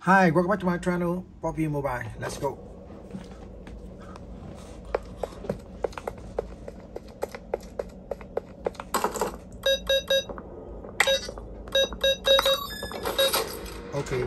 Hi, welcome back to my channel, PUBG Mobile. Let's go. Okay.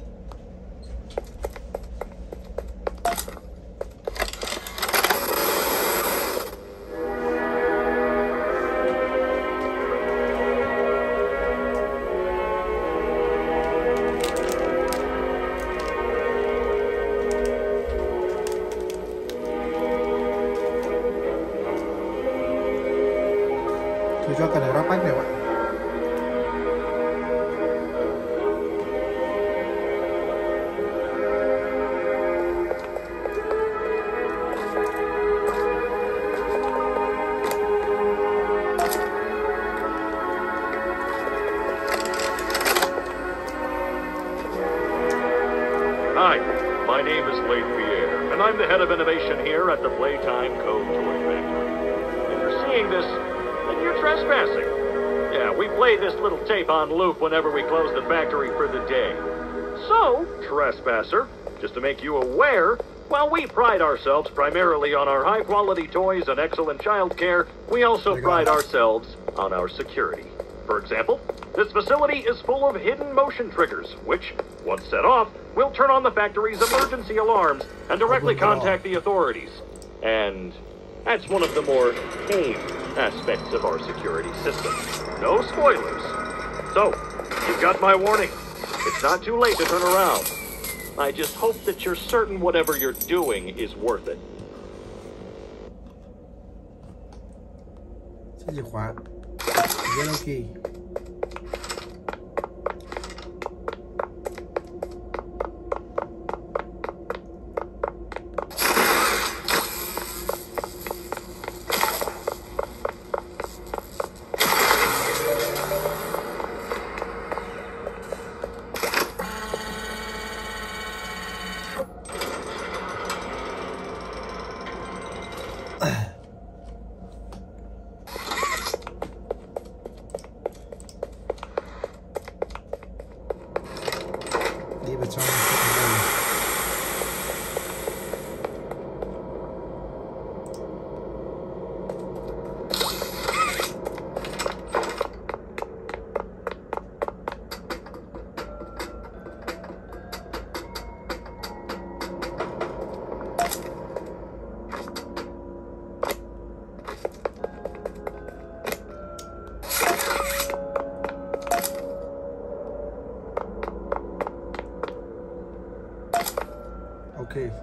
Tôi cho cần ráp bách này bạn. Hi, my name is Leif Pierre, and I'm the head of innovation here at the Playtime Code Toy Factory. If you're seeing this, then you're trespassing. Yeah, we play this little tape on loop whenever we close the factory for the day. So, trespasser, just to make you aware, while we pride ourselves primarily on our high-quality toys and excellent child care, we also pride ourselves on our security. For example, this facility is full of hidden motion triggers, which, once set off, will turn on the factory's emergency alarms and directly contact the authorities. And that's one of the more tame aspects of our security system. No spoilers. So, you've got my warning. It's not too late to turn around. I just hope that you're certain whatever you're doing is worth it. Chìa khóa. Yellow key. Đi vào trong Okay.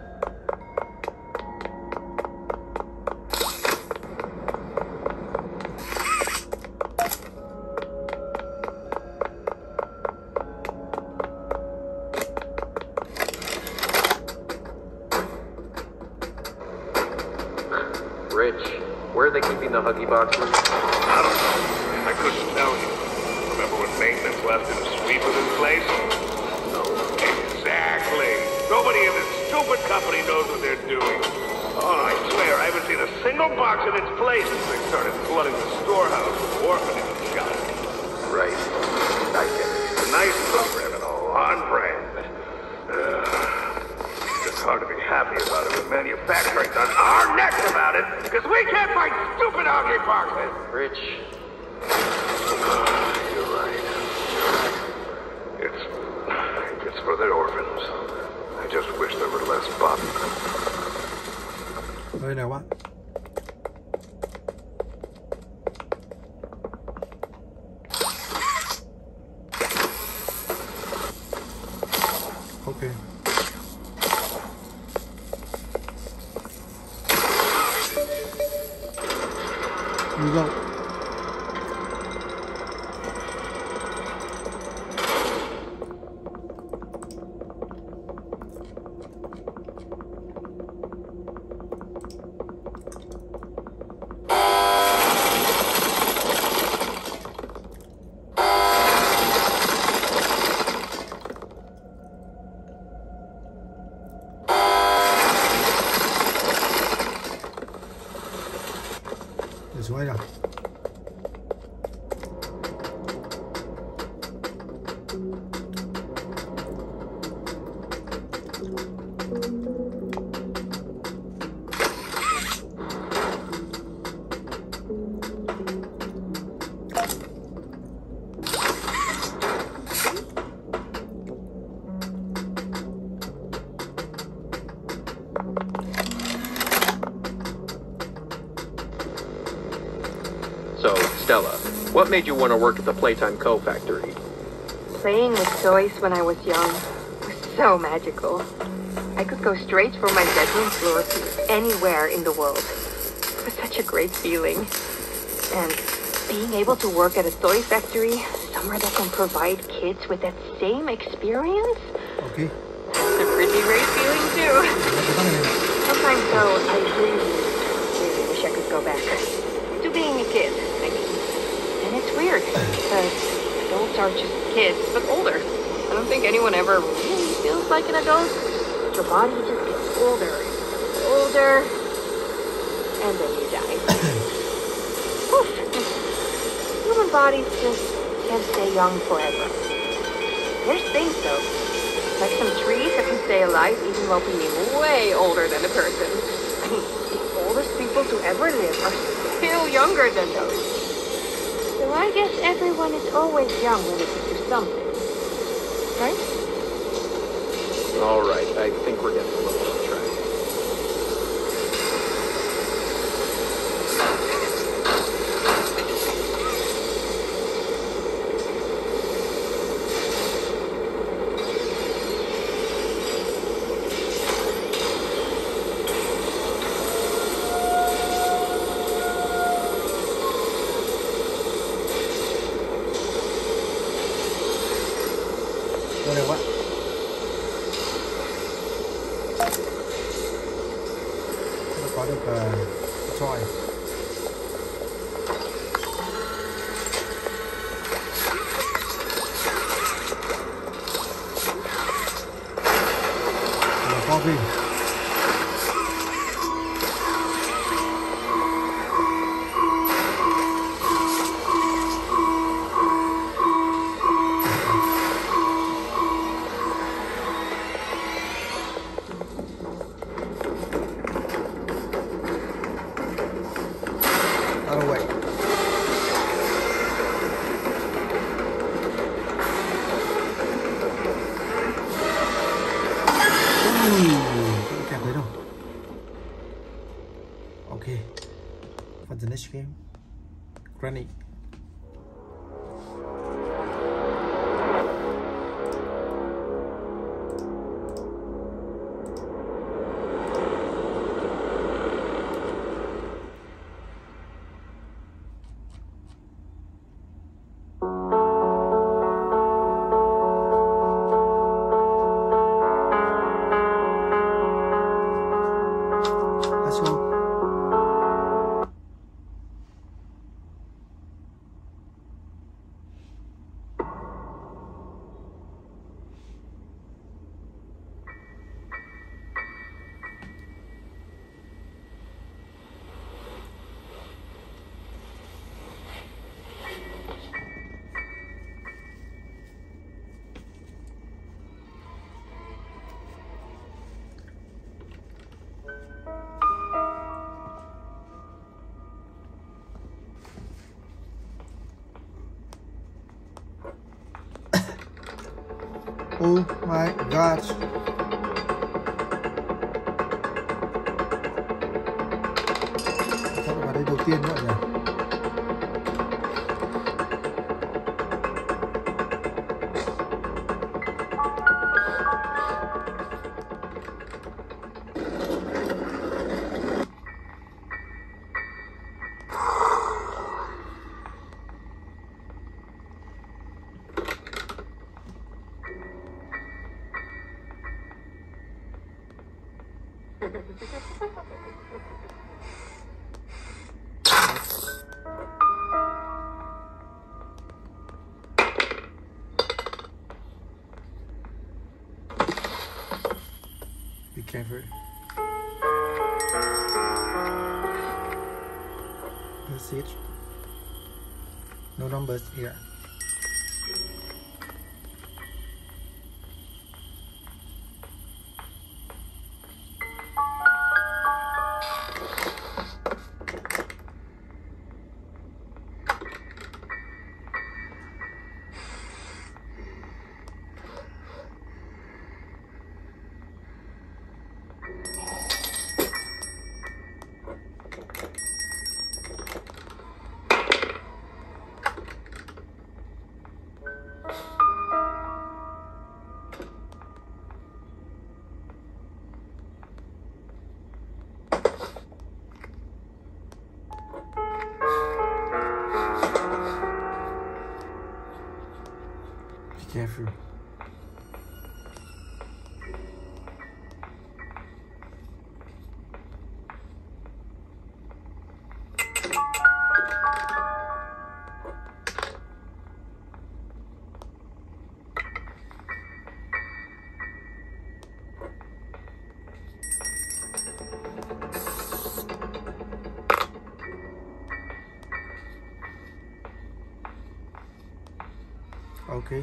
Rich, where are they keeping the Huggy boxes? I don't know. I couldn't tell you. Remember when maintenance left him sweep of this place? No. Exactly. Nobody in this stupid company knows what they're doing. Oh, I swear, I haven't seen a single box in its place since they started flooding the storehouse with orphanage junk. Right. I get it. It's a nice program and all, on brand. It's hard to be happy about it when manufacturing's on our necks about it, because we can't find stupid ugly boxes. Rich. You're right. It's for the orphans. I just wish there were less Bob. Nơi nào bạn? Okay. You go. Để xuống đây nào. Stella, what made you want to work at the Playtime Co. factory? Playing with toys when I was young was so magical. I could go straight from my bedroom floor to anywhere in the world. It was such a great feeling. And being able to work at a toy factory, somewhere that can provide kids with that same experience, Okay. it's a pretty great feeling too. Sometimes though, I really wish I could go back to being a kid. I mean, and it's weird because adults are just kids, but older. I don't think anyone ever really feels like an adult. Your body just gets older, and then you die. Oof. Human bodies just can't stay young forever. There's things though, like some trees that can stay alive even while being way older than a person. I mean, the oldest people to ever live are still younger than those. So I guess everyone is always young when it comes to something, right? All right, I think we're getting a little off track. Vô được quá. Nó có được toy. Coffee. Out of way. Không kẹp đấy đâu. Okay. For the next game, Granny. Let's go. Oh my god. Chắc là vào đây đầu tiên nữa nhỉ. Be careful. That's it. No numbers here. careful. Okay.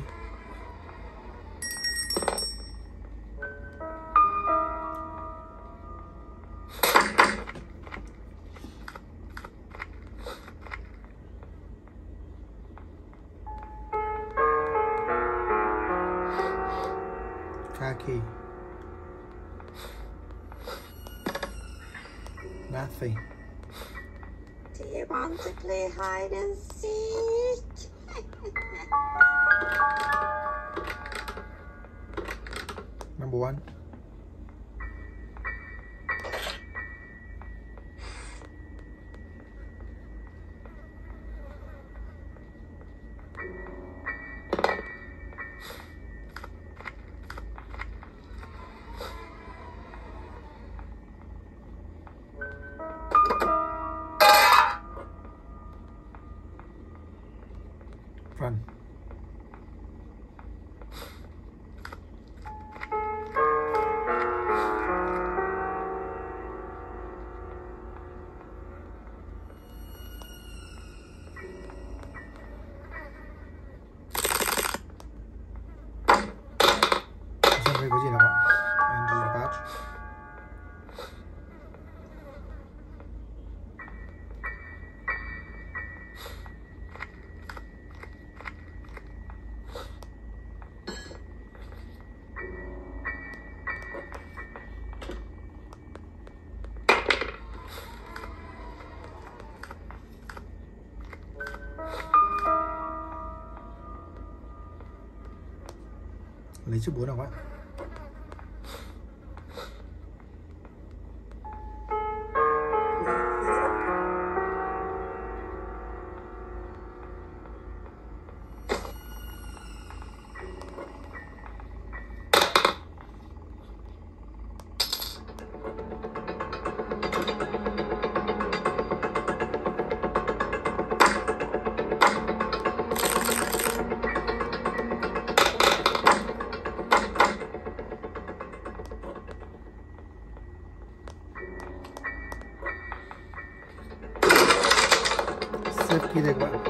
Car key. Nothing. Do you want to play hide and seek? Number 1. Run. Xem đây có gì nào bạn? Engine patch. Lấy chiếc búa nào bạn? Save key đây các bạn.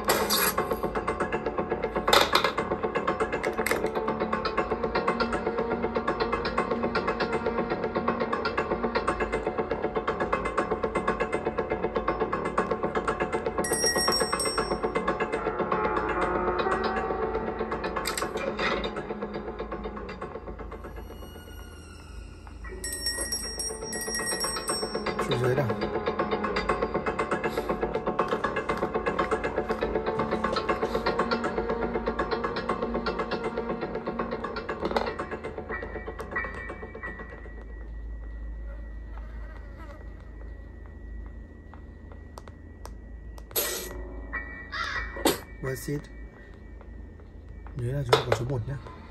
Xuống dưới nào. Exit. Nhớ là chúng ta có số 1 nhé.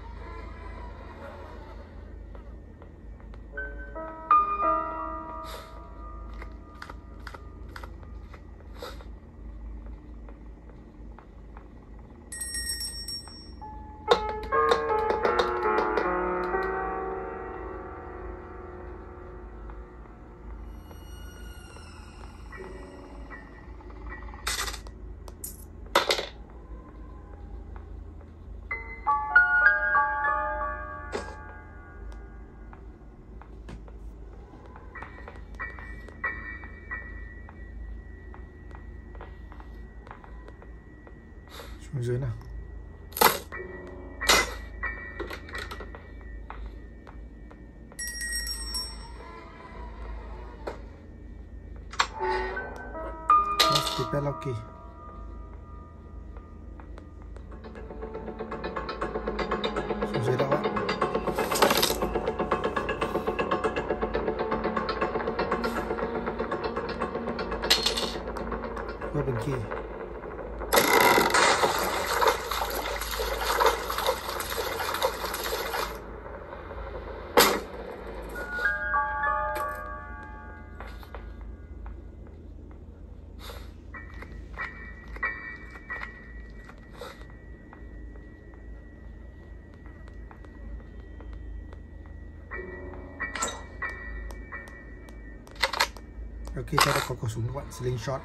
Xuống dưới nào. Let's keep it lucky. Xuống dưới đâu ạ? Weapon key. Ok, cho ta có khẩu súng các bạn, slingshot.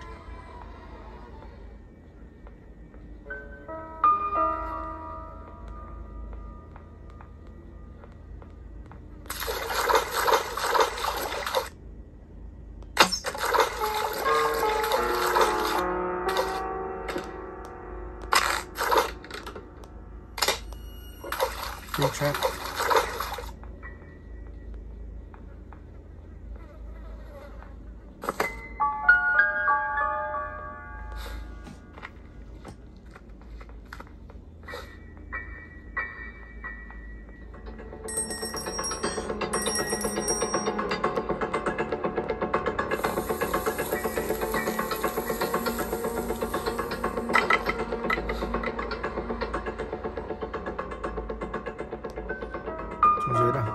Free trap. Xuống dưới nào.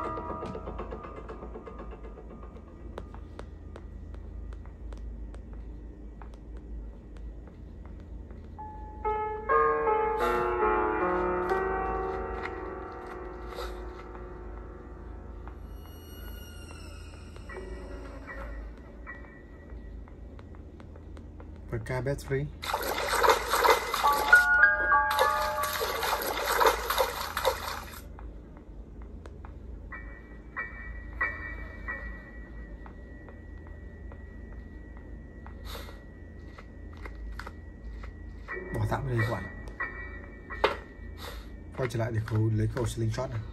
Và ca battery. Bỏ tạm đây các bạn. Quay trở lại để lấy khẩu slingshot này.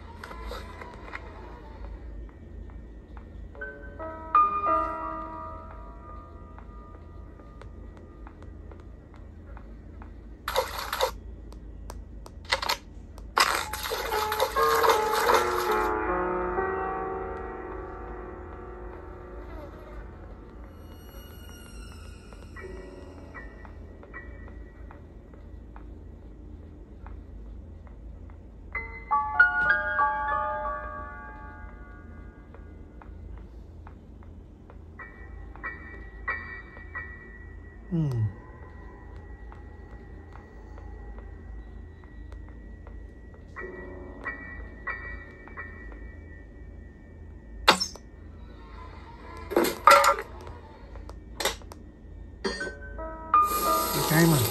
Cái mà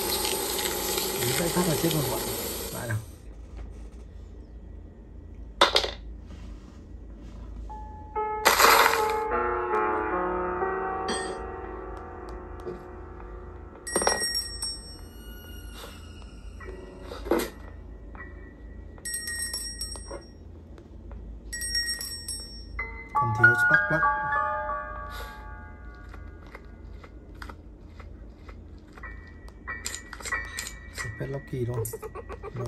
sẽ phát là chết luôn các bạn. Lại nào. Còn thiếu spark plug. Lucky thôi. No.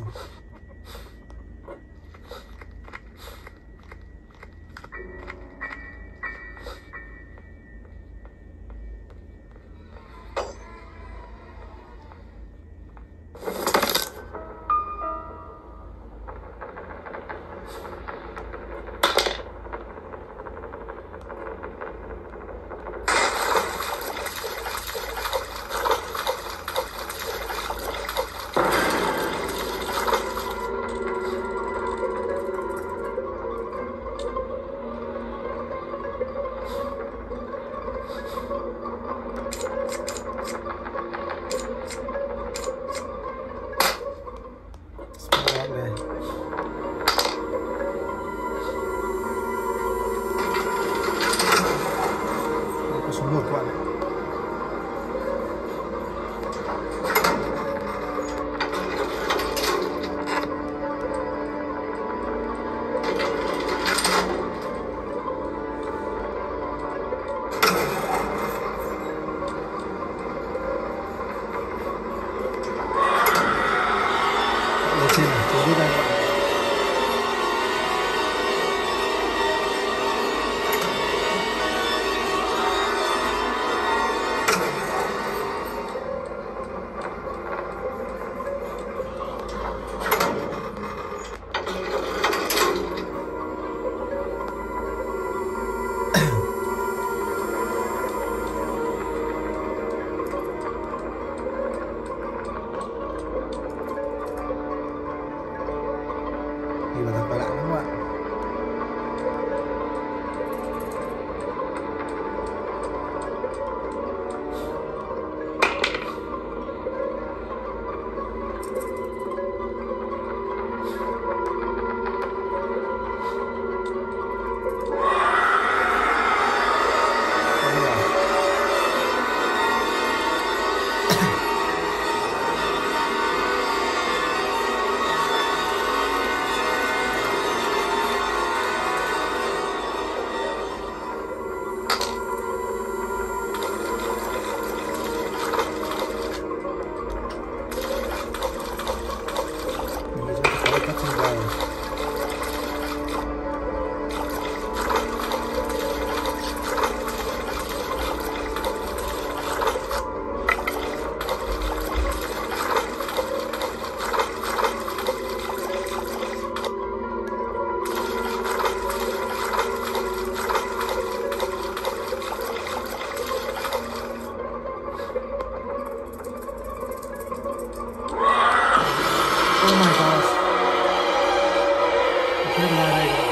Thế là đây các bạn.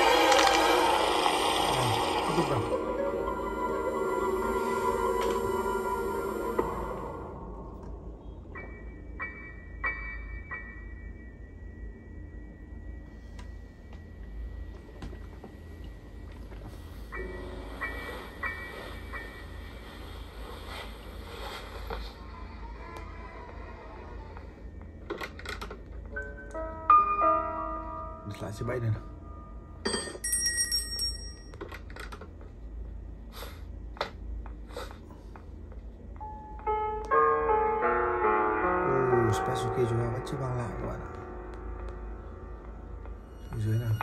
Tiếp tục nào. Lại sẽ bay này nào. Special key chúng ta vẫn chưa mang lại các bạn ạ. Xuống dưới nào.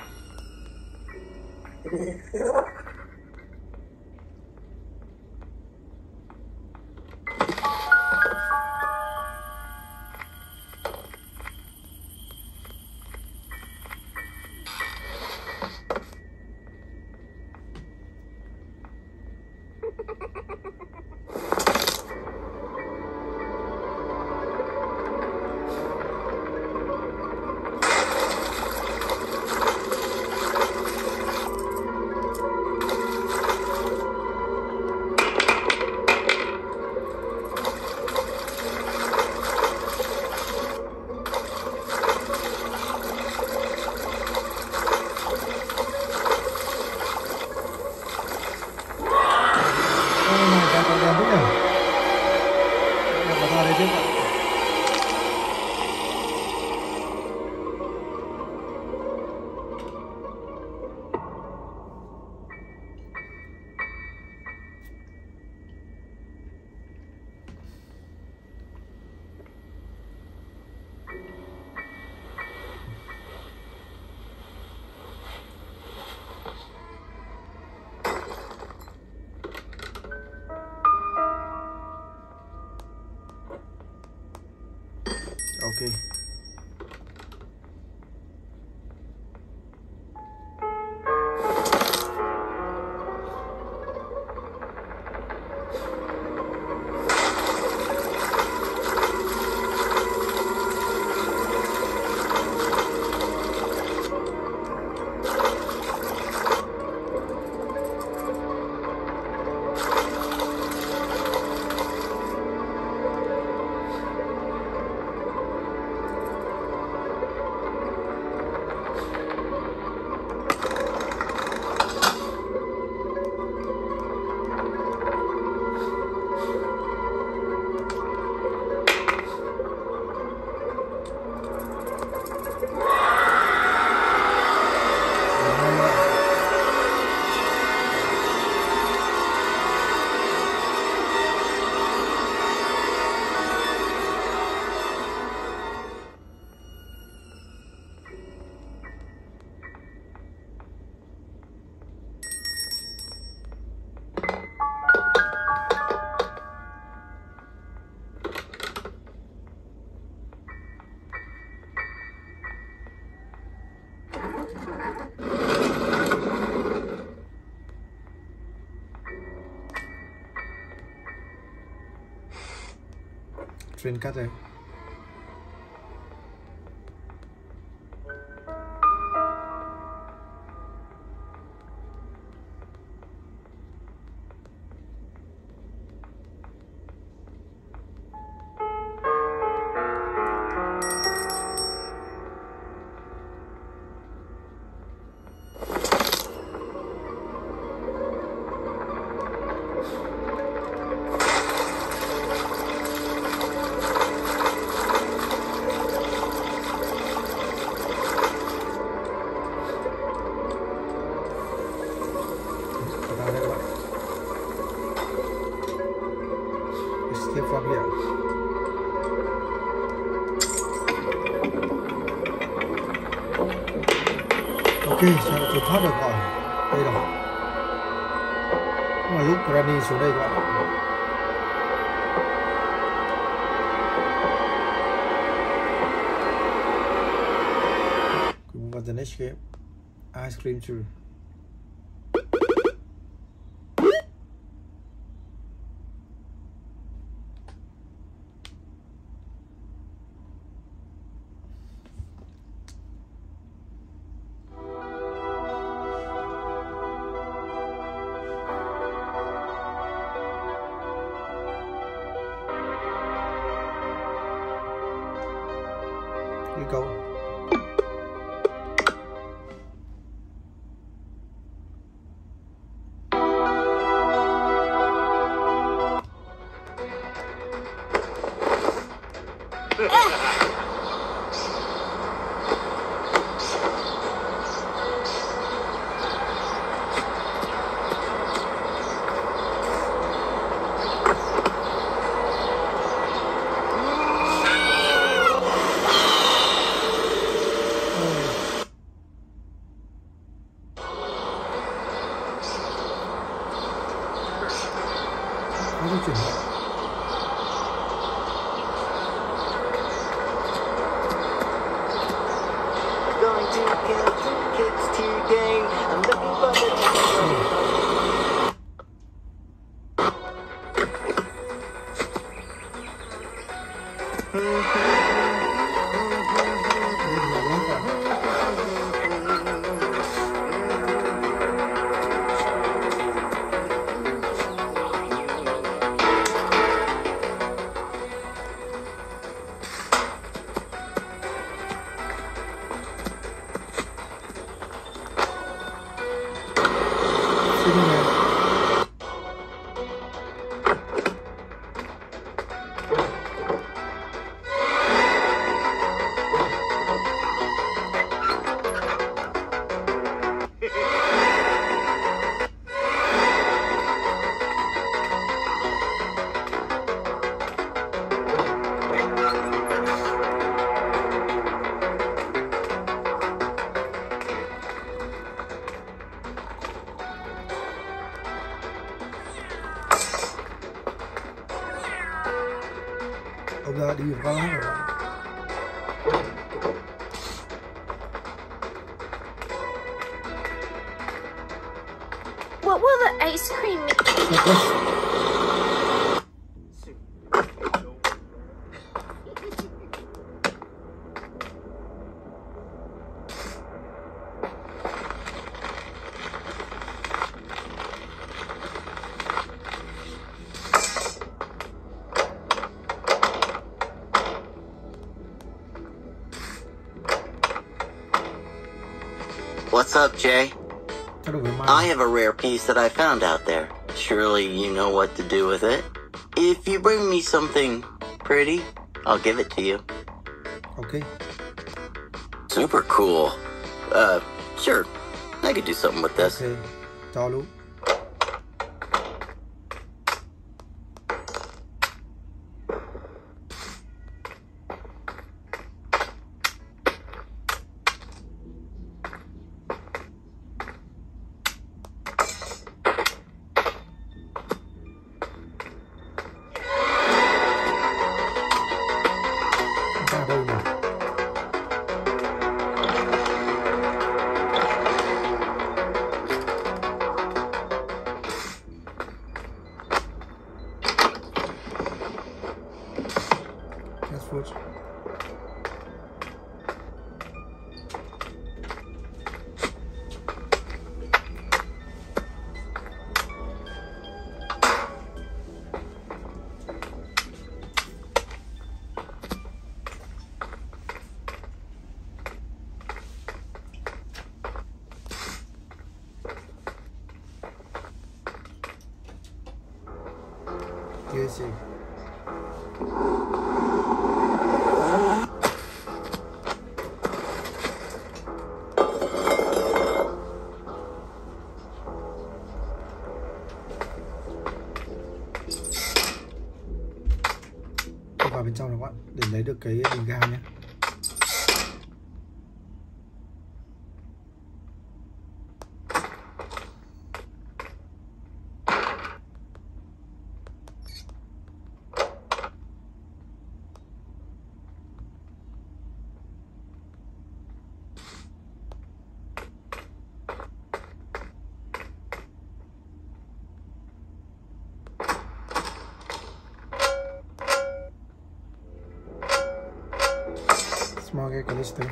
Ok. Train cắt rồi. Escape from here. Ok, tôi thoát được rồi. Đây rồi. Nhưng mà lúc Granny xuống đây các bạn. Move on to the next game. Ice cream too. câu. Ông ra đi vào rồi. What will the ice cream make? What's up, Jay? I have a rare piece that I found out there. Surely you know what to do with it. If you bring me something pretty, I'll give it to you. Okay. Super cool. Sure. I could do something with this. Okay. Cho luôn. Music. Vào bên trong này các bạn để lấy được cái bình ga nhé. Smoke Callisto.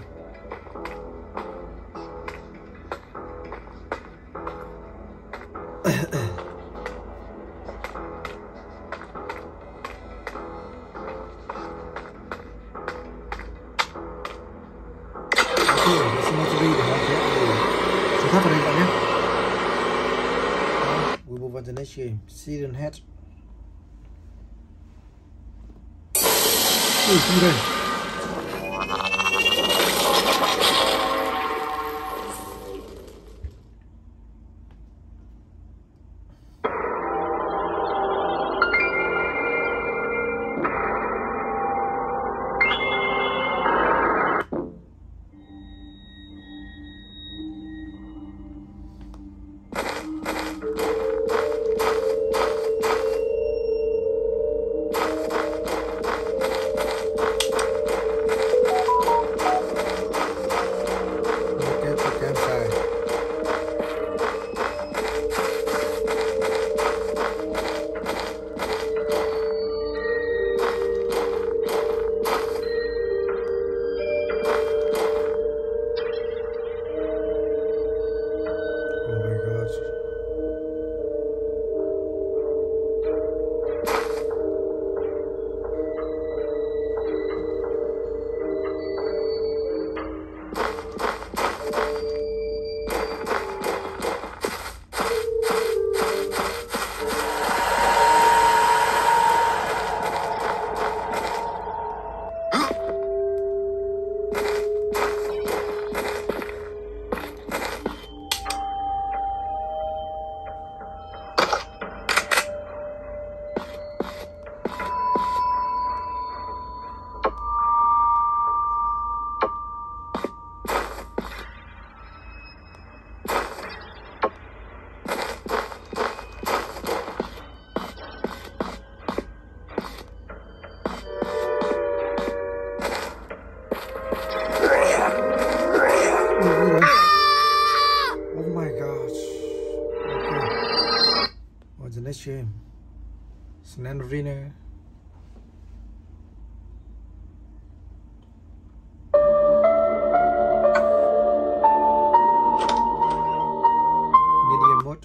thấp vào đây các bạn nhé. We move on to the next game. Season Head. Không đây. Next game, Snan Arena. Medium mode.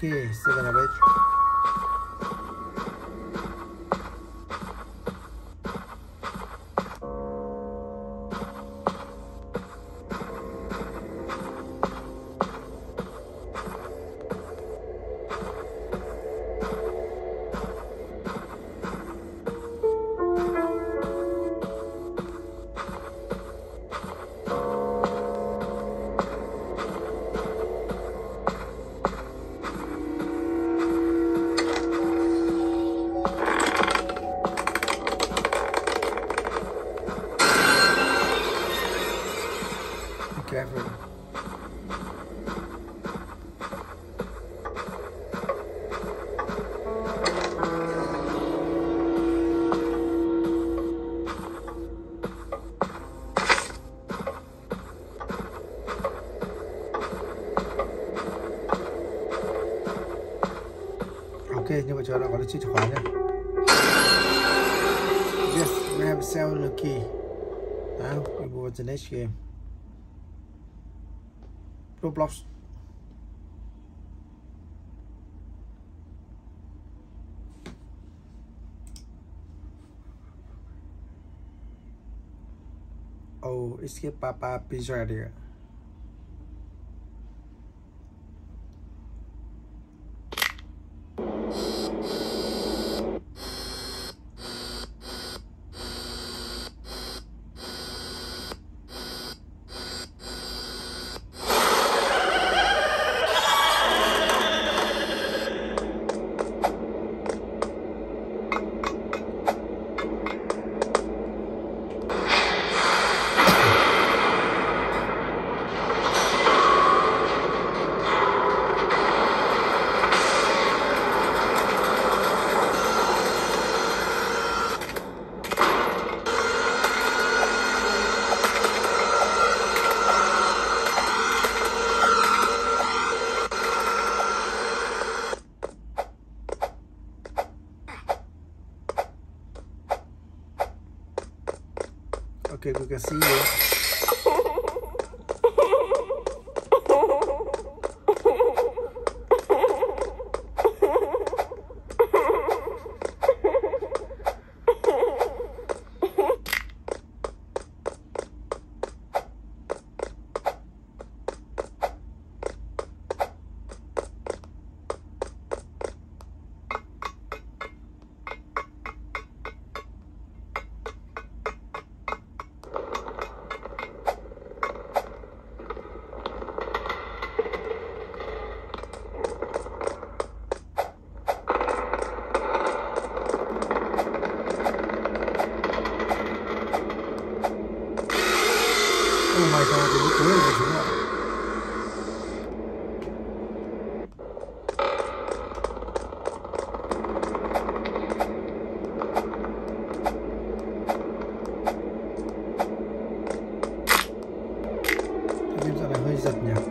7 of it. Nhưng mà chờ nó có được chiếc chìa khóa nha. Yes, we have cellular key. Now we move on to the next game. Roblox. Oh, escape Papa Pizzeria. Okay, we can see you. Oh my god, det är oerhört bra. Det finns alla höjsat nu.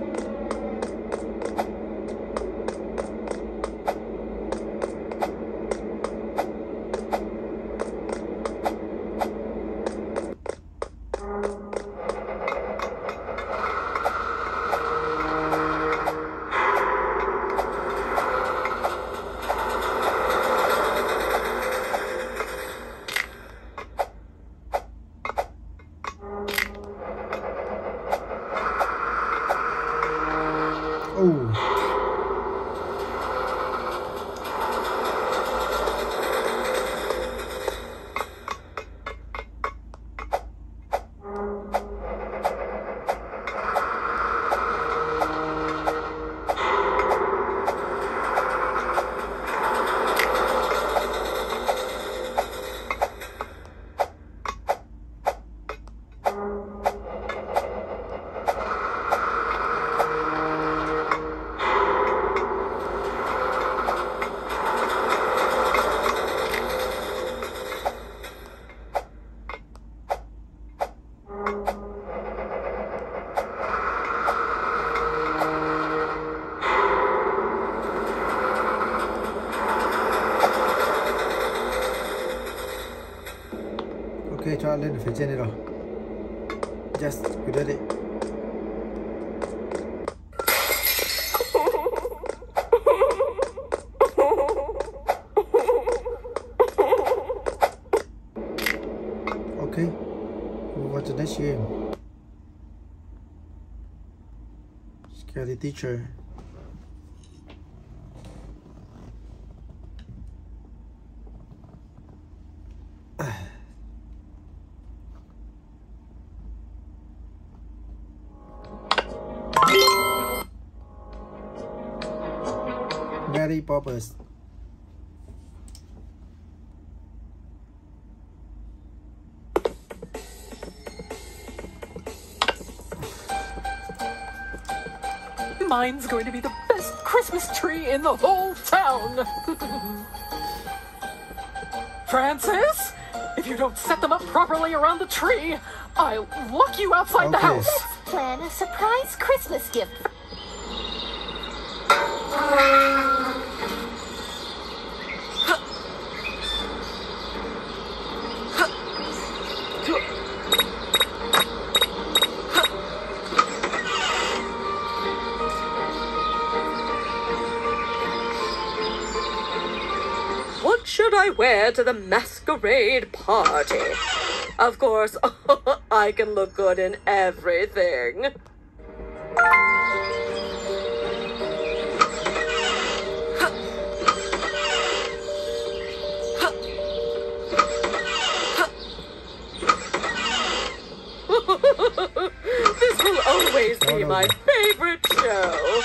Oh. Ok, cho lên phía trên này rồi. Yes, we did it. Okay, move on to the next game. Scary teacher. Mary Poppins. Mine's going to be the best Christmas tree in the whole town. Francis, if you don't set them up properly around the tree, I'll lock you outside the house. Let's plan a surprise Christmas gift. What should I wear to the masquerade party? Of course, I can look good in everything. This will always be my favorite show.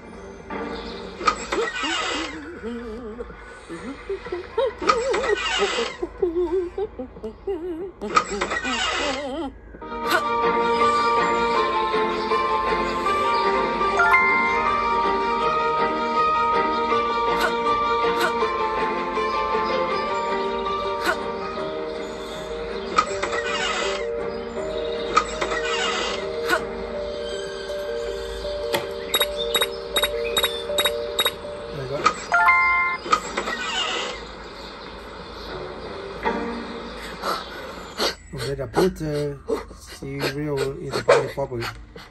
Let us put cereal in the party popper.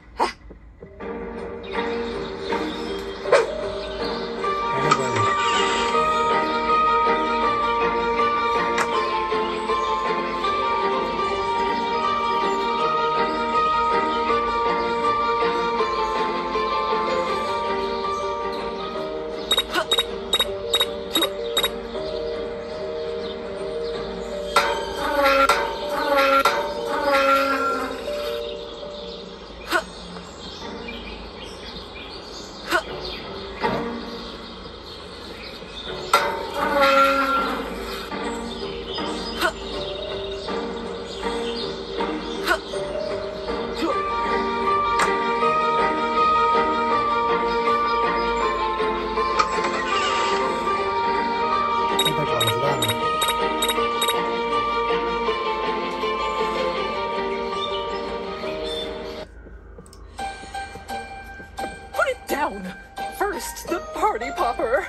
First, the party popper.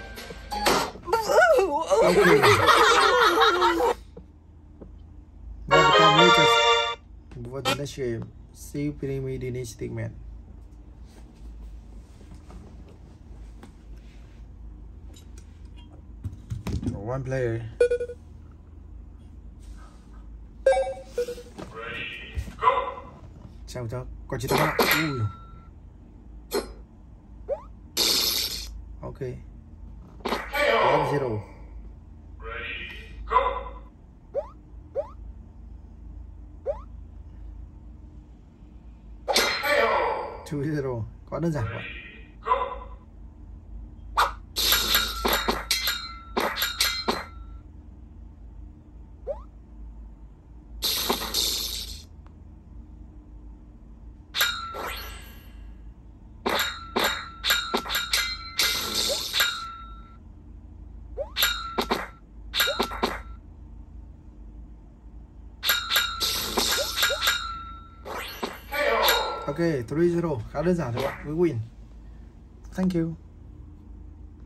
What the next game? See Pyramid in Stickman. One player. Ready, go! Sao cho? Còn chỉ tao ui. Okay. 1-0. Ready, go! 2-0. Quá đơn giản quá. Ok, 3-0, khá đơn giản thôi bạn, cứ win. Thank you.